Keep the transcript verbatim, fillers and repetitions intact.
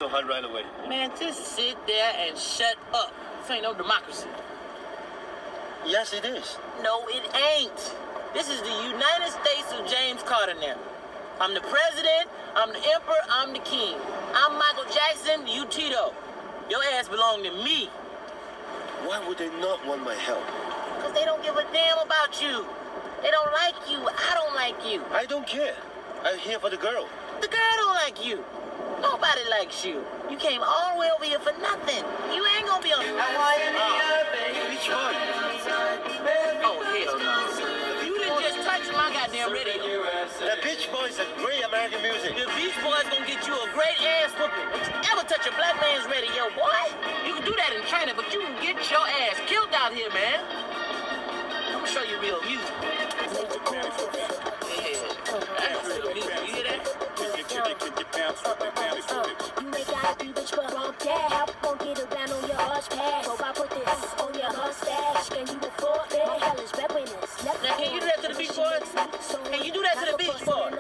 right away. Man, just sit there and shut up. This ain't no democracy. Yes, it is. No, it ain't. This is the United States of James Carter now. I'm the president, I'm the emperor, I'm the king. I'm Michael Jackson, you Tito. Your ass belong to me. Why would they not want my help? Because they don't give a damn about you. They don't like you. I don't like you. I don't care. I'm here for the girl. The girl don't like you. Nobody likes you. You came all the way over here for nothing. You ain't gonna be on. Which one? Oh, hell no. You didn't just touch my goddamn radio. The Beach Boys are great American music. The Beach Boys gonna get you a great ass whooping. Don't you ever touch a black man's radio, boy. You can do that in China, but you can get your ass killed out here, man. I'm gonna show you real music. Yeah, that's real music. You hear that? You may gotta be rich, but wrong dad. How we gon' get around on your arch pad? So I put this on your mustache. Can you afford it? My hell is reppin' this. Now, can you do that to the Beach Boys? Can you do that to the Beach Boys?